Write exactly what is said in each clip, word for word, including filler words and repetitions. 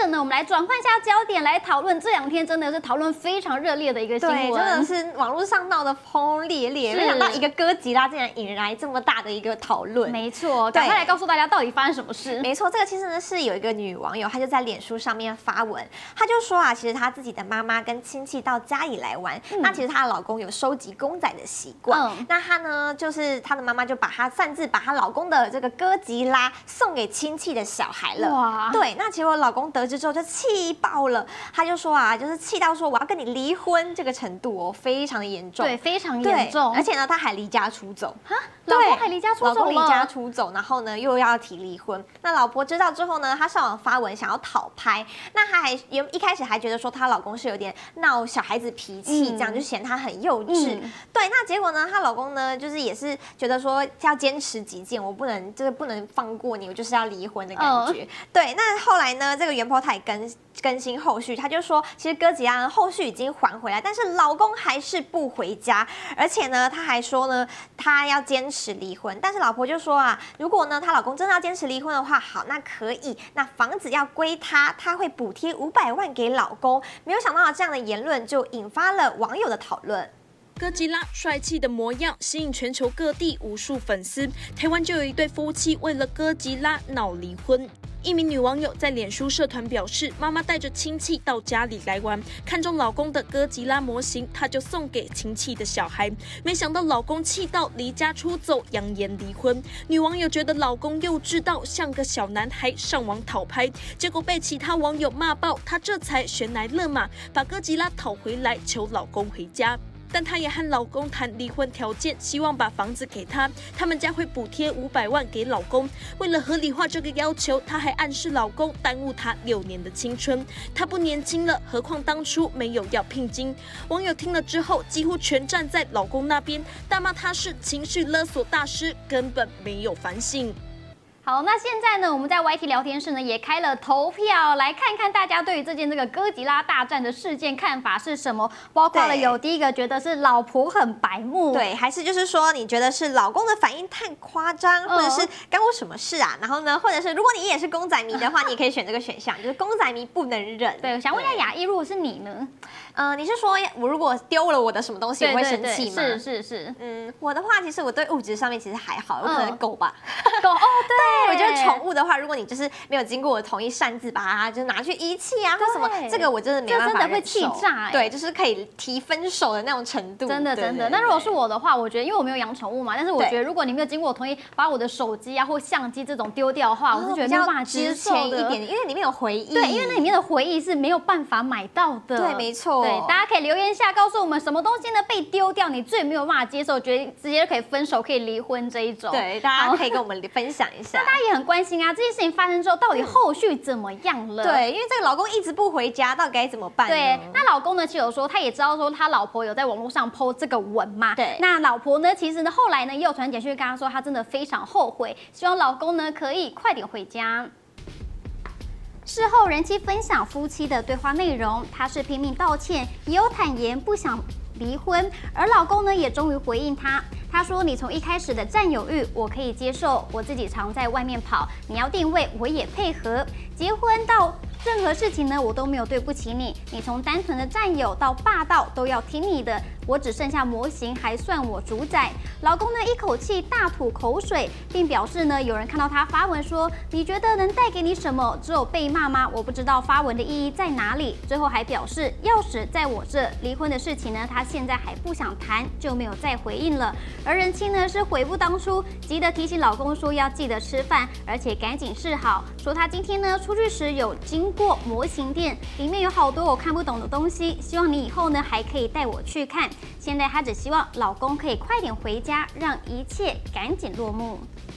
着呢，我们来转换一下焦点，来讨论这两天真的是讨论非常热烈的一个新闻， 对，真的是网络上闹得轰轰烈烈，没想到一个哥吉拉竟然引来这么大的一个讨论。 没错，赶快来告诉大家到底发生什么事。 没错，这个其实呢是有一个女网友，她就在脸书上面发文，她就说啊，其实她自己的妈妈跟亲戚到家里来玩，嗯、那其实她的老公有收集公仔的习惯，嗯、那她呢就是她的妈妈就把她擅自把她老公的这个哥吉拉送给亲戚的小孩了。哇，对，那结果老公得知之后就气爆了，他就说啊，就是气到说我要跟你离婚这个程度哦，非常的严重， 对，非常严重， 而且呢他还离家出走， 哈，老公还离家出走了， 老公离家出走，然后呢又要提离婚。那老婆知道之后呢，她上网发文想要讨拍，那她还原一开始还觉得说她老公是有点闹小孩子脾气，嗯、这样就嫌她很幼稚。嗯、对，那结果呢，她老公呢就是也是觉得说要坚持己见，我不能这个不能放过你，我就是要离婚的感觉。嗯、对，那后来呢，这个原 po 他也更更新后续，他就说其实哥吉拉后续已经还回来，但是老公还是不回家，而且呢他还说呢他要坚持离婚，但是老婆就说啊，如果呢她老公真的要坚持离婚的话，好，那可以，那房子要归他，他会补贴五百万给老公。没有想到这样的言论就引发了网友的讨论。 哥吉拉帅气的模样吸引全球各地无数粉丝，台湾就有一对夫妻为了哥吉拉闹离婚。一名女网友在脸书社团表示，妈妈带着亲戚到家里来玩，看中老公的哥吉拉模型，她就送给亲戚的小孩。没想到老公气到离家出走，扬言离婚。女网友觉得老公幼稚到像个小男孩，上网讨拍，结果被其他网友骂爆，她这才悬崖勒马，把哥吉拉讨回来，求老公回家。但她也和老公谈离婚条件，希望把房子给他，他们家会补贴五百万给老公。为了合理化这个要求，她还暗示老公耽误她六年的青春。她不年轻了，何况当初没有要聘金。网友听了之后，几乎全站在老公那边，大骂他是情绪勒索大师，根本没有反省。 好，那现在呢，我们在 Y T 聊天室呢也开了投票，来看看大家对于这件这个哥吉拉大战的事件看法是什么。包括了有第一个觉得是老婆很白目， 对，还是就是说你觉得是老公的反应太夸张，或者是干我什么事啊？然后呢，或者是如果你也是公仔迷的话，你也可以选这个选项，就是公仔迷不能忍。 对，我想问一下雅一，如果是你呢？ 呃，你是说我如果丢了我的什么东西，我会生气吗？ 是是是， 嗯，我的话其实我对物质上面其实还好，有可能狗吧， 狗哦，对， 我觉得宠物的话，如果你就是没有经过我同意，擅自把它就拿去遗弃啊，或什么，这个我真的没办法忍受， 真的会气炸， 对，就是可以提分手的那种程度， 真的真的。那如果是我的话，我觉得因为我没有养宠物嘛，但是我觉得如果你没有经过我同意，把我的手机啊或相机这种丢掉的话，我是觉得没有办法接受的一点，因为里面有回忆， 对，因为那里面的回忆是没有办法买到的， 对，没错， 对，大家可以留言下告诉我们什么东西呢被丢掉，你最没有办法接受，觉得直接可以分手、可以离婚这一种。 对，大家可以跟我们分享一下。 那大家也很关心啊，这件事情发生之后，到底后续怎么样了？ 对，因为这个老公一直不回家，到底该怎么办呢？ 对，那老公呢，其实有说他也知道说他老婆有在网络上 po 这个文嘛。 对， 那老婆呢，其实呢后来呢也有传简讯跟他说，他真的非常后悔，希望老公呢可以快点回家。事后，人妻分享夫妻的对话内容，她是拼命道歉，也有坦言不想离婚，而老公呢也终于回应她。他说：“你从一开始的占有欲，我可以接受，我自己常在外面跑，你要定位，我也配合。结婚到任何事情呢，我都没有对不起你。你从单纯的占有到霸道，都要听你的。我只剩下模型，还算我主宰。”老公呢一口气大吐口水，并表示呢，有人看到他发文说：“你觉得能带给你什么？只有被骂吗？我不知道发文的意义在哪里。”最后还表示钥匙在我这，离婚的事情呢，他现在还不想谈，就没有再回应了。而人妻呢是悔不当初，急得提醒老公说要记得吃饭，而且赶紧示好，说他今天呢出去时有经过模型店，里面有好多我看不懂的东西，希望你以后呢还可以带我去看。现在她只希望老公可以快点回家，让一切赶紧落幕。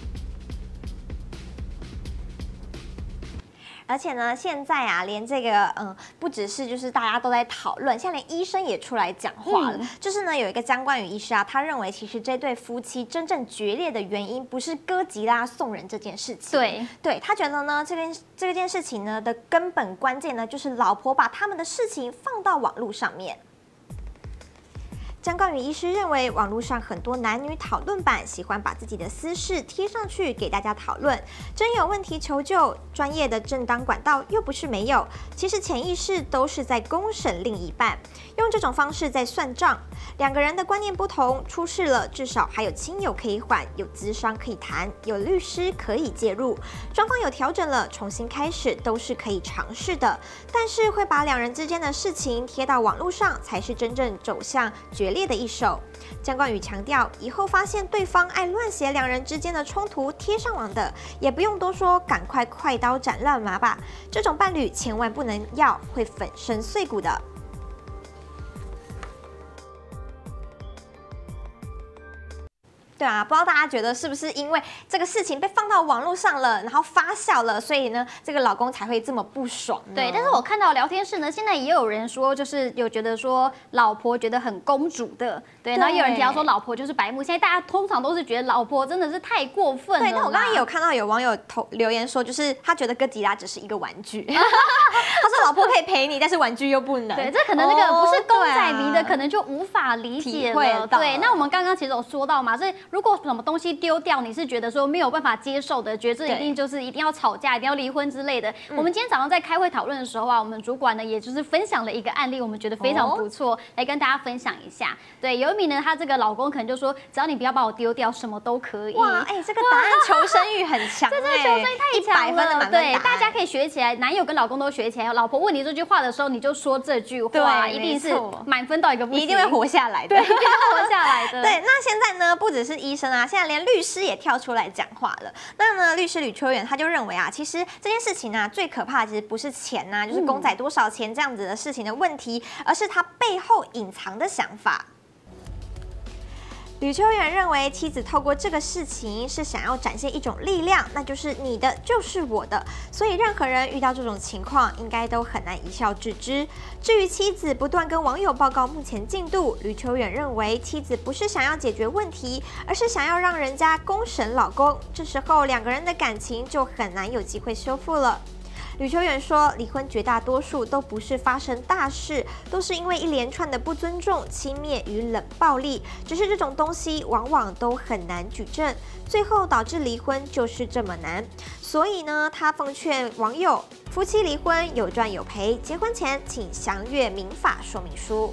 而且呢，现在啊，连这个嗯，不只是就是大家都在讨论，现在连医生也出来讲话了。嗯、就是呢，有一个张冠宇医师啊，他认为其实这对夫妻真正决裂的原因不是哥吉拉送人这件事情。 对， 对他觉得呢，这件这件事情呢的根本关键呢，就是老婆把他们的事情放到网络上面。 姜冠宇医师认为，网络上很多男女讨论版喜欢把自己的私事贴上去给大家讨论，真有问题求救，专业的正当管道又不是没有，其实潜意识都是在公审另一半，用这种方式在算账。两个人的观念不同，出事了至少还有亲友可以缓，有咨商可以谈，有律师可以介入，双方有调整了，重新开始都是可以尝试的。但是会把两人之间的事情贴到网络上，才是真正走向决裂的一手。姜冠宇强调，以后发现对方爱乱写两人之间的冲突贴上网的，也不用多说，赶快快刀斩乱麻吧。这种伴侣千万不能要，会粉身碎骨的。对啊，不知道大家觉得是不是因为这个事情被放到网络上了，然后发酵了，所以呢，这个老公才会这么不爽呢？ 对，但是我看到聊天室呢，现在也有人说，就是有觉得说老婆觉得很公主的，对，然后也有人提到说老婆就是白目。现在大家通常都是觉得老婆真的是太过分了。 对，但我刚刚也有看到有网友投留言说，就是他觉得哥吉拉只是一个玩具，他说老婆可以陪你，但是玩具又不能。 对，这可能那个不是公仔迷的，可能就无法理解了。对，那我们刚刚其实有说到嘛，所以如果什么东西丢掉，你是觉得说没有办法接受的，觉得这一定就是一定要吵架，一定要离婚之类的。我们今天早上在开会讨论的时候啊，我们主管呢也就是分享了一个案例，我们觉得非常不错，哦、来跟大家分享一下。对，有一名呢，她这个老公可能就说，只要你不要把我丢掉，什么都可以。 哇，哎、欸，这个答案求生欲很强、欸， 这这求生欲太强了。对，大家可以学起来，男友跟老公都学起来。老婆问你这句话的时候，你就说这句话，一定是满分到一个不行， 你一定会活下来的， 对，一定会活下来的。 对，那现在呢，不只是医生啊，现在连律师也跳出来讲话了。那呢，律师吕秋远他就认为啊，其实这件事情啊，最可怕的其实不是钱呐、啊，就是公仔多少钱这样子的事情的问题，而是他背后隐藏的想法。吕秋远认为，妻子透过这个事情是想要展现一种力量，那就是你的就是我的，所以任何人遇到这种情况，应该都很难一笑置之。至于妻子不断跟网友报告目前进度，吕秋远认为，妻子不是想要解决问题，而是想要让人家公审老公，这时候两个人的感情就很难有机会修复了。吕秋远说，离婚绝大多数都不是发生大事，都是因为一连串的不尊重、轻蔑与冷暴力。只是这种东西往往都很难举证，最后导致离婚就是这么难。所以呢，他奉劝网友，夫妻离婚有赚有赔，结婚前请详阅民法说明书。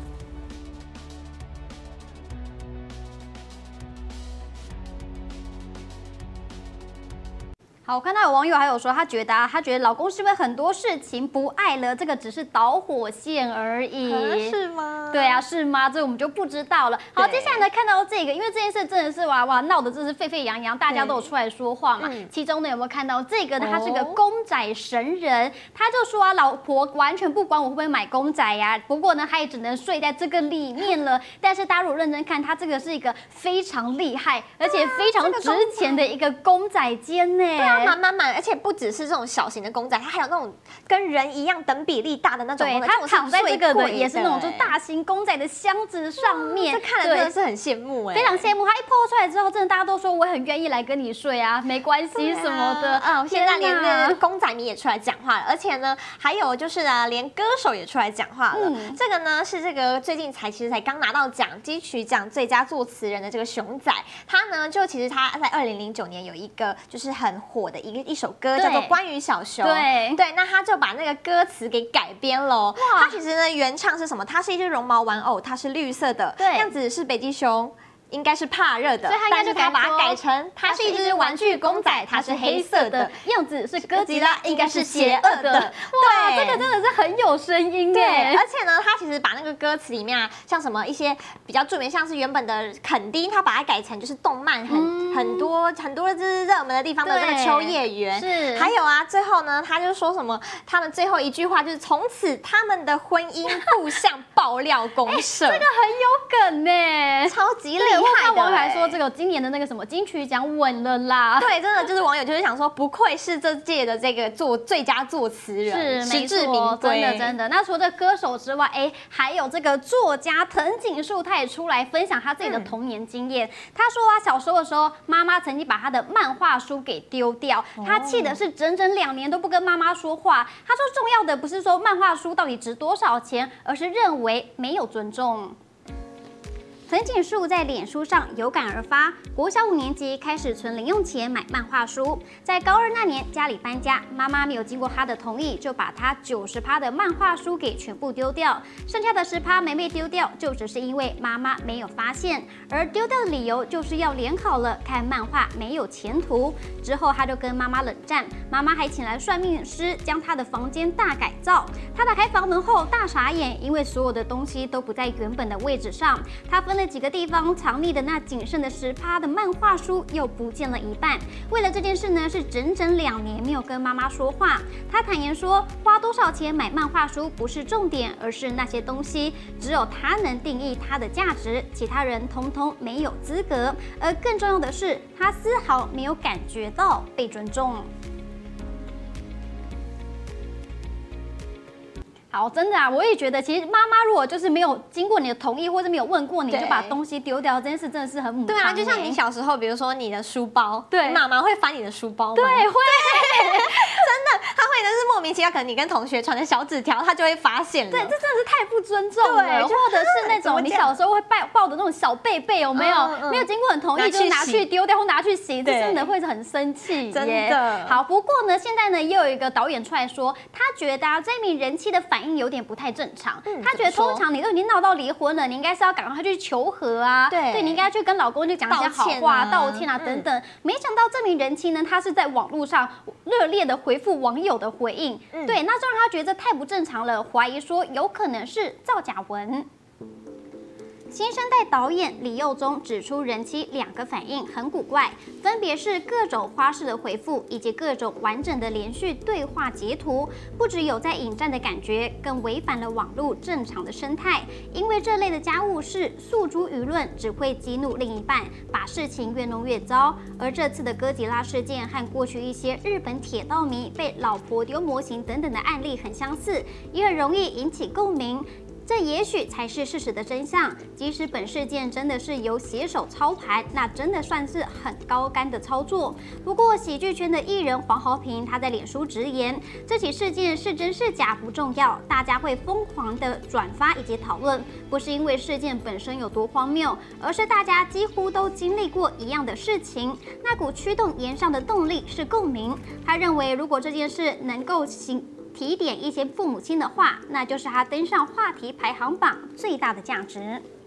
好，我看到有网友还有说，他觉得啊，他觉得老公是因为很多事情不爱了，这个只是导火线而已， 是吗？ 对啊，是吗？这我们就不知道了。好，接下来呢，看到这个，因为这件事真的是哇哇闹得真是沸沸扬扬，大家都有出来说话嘛。嗯、其中呢，有没有看到这个呢？他是个公仔神人，他就说啊，老婆完全不管我会不会买公仔呀、啊，不过呢，他也只能睡在这个里面了。但是大家如果认真看，他这个是一个非常厉害，而且非常值钱的一个公仔间呢。 对啊。满满满，而且不只是这种小型的公仔，它还有那种跟人一样等比例大的那种公仔。 它躺在这个的也是那种就大型公仔的箱子上面， 这看了真的是很羡慕哎， 非常羡慕。它一抛出来之后，真的大家都说我很愿意来跟你睡啊，没关系什么的。 嗯，现在连那公仔迷也出来讲话了，而且呢，还有就是啊，连歌手也出来讲话了。嗯、这个呢是这个最近才其实才刚拿到奖金曲奖最佳作词人的这个熊仔，他呢就其实他在二零零九年有一个就是很火的一个一首歌叫做《关于小熊》， 对对，那他就把那个歌词给改编了。他其实呢原唱是什么？它是一只绒毛玩偶，它是绿色的， 对， 样子是北极熊。应该是怕热的， 所以他应该就他把它改成它是一只玩具公仔，它是黑色的， 样子是哥吉拉，应该是邪恶的。哇，这个真的是很有声音哎！ 而且呢，他其实把那个歌词里面啊，像什么一些比较著名，像是原本的垦丁，他把它改成就是动漫很、嗯、很多很多就是热门的地方的那个秋叶原。 是， 还有啊，最后呢，他就说什么，他们最后一句话就是从此他们的婚姻步向爆料公社， 这个很有梗呢， 超级厉害。 我看网友还说，这个今年的那个什么金曲奖稳了啦。 对，真的就是网友就是想说，不愧是这届的这个作最佳作词人， 是实至名归，真的真的。那除了歌手之外，哎，还有这个作家藤井树，他也出来分享他自己的童年经验。嗯、他说啊，小时候的时候，妈妈曾经把他的漫画书给丢掉，他气的是整整两年都不跟妈妈说话。他说，重要的不是说漫画书到底值多少钱，而是认为没有尊重。 藤井树在脸书上有感而发，国小五年级开始存零用钱买漫画书，在高二那年家里搬家，妈妈没有经过他的同意，就把他九十趴的漫画书给全部丢掉，剩下的十趴没被丢掉，就只是因为妈妈没有发现，而丢掉的理由就是要联考了，看漫画没有前途。之后他就跟妈妈冷战，妈妈还请来算命师将他的房间大改造。他打开房门后大傻眼，因为所有的东西都不在原本的位置上。他分了几个地方藏匿的那仅剩的十趴的漫画书又不见了一半。为了这件事呢，是整整两年没有跟妈妈说话。他坦言说，花多少钱买漫画书不是重点，而是那些东西只有他能定义它的价值，其他人通通没有资格。而更重要的是，他丝毫没有感觉到被尊重。好，真的啊，我也觉得，其实妈妈如果就是没有经过你的同意，或者没有问过你，就把东西丢掉，这件事真的是很母汤。 对啊，就像你小时候，比如说你的书包， 对， 妈妈会翻你的书包吗？ 对，会，真的，她会的是莫名其妙，可能你跟同学传的小纸条，她就会发现了。 对，这真的是太不尊重了。对，或者是那种你小时候会抱抱的那种小贝贝，有没有？嗯嗯、没有经过你同意就拿去丢掉或拿去洗，这真的会很生气。 真的。 好，不过呢，现在呢，也有一个导演出来说，他觉得啊，这名人妻的反应有点不太正常。嗯、他觉得通常你都已经闹到离婚了，你应该是要赶快去求和啊，对，对你应该去跟老公就讲一些好话、道歉啊等等。嗯、没想到这名人妻呢，她是在网络上热烈的回复网友的回应，嗯、对，那这让他觉得太不正常了，怀疑说有可能是造假文。新生代导演李幼宗指出，人妻两个反应很古怪，分别是各种花式的回复，以及各种完整的连续对话截图，不只有在引战的感觉，更违反了网络正常的生态。因为这类的家务事诉诸舆论，只会激怒另一半，把事情越弄越糟。而这次的哥吉拉事件和过去一些日本铁道迷被老婆丢模型等等的案例很相似，也很容易引起共鸣。这也许才是事实的真相。即使本事件真的是由写手操盘，那真的算是很高竿的操作。不过，喜剧圈的艺人黄豪平他在脸书直言，这起事件是真是假不重要，大家会疯狂的转发以及讨论，不是因为事件本身有多荒谬，而是大家几乎都经历过一样的事情，那股驱动言上的动力是共鸣。他认为，如果这件事能够行。提点一些父母亲的话，那就是他登上话题排行榜最大的价值。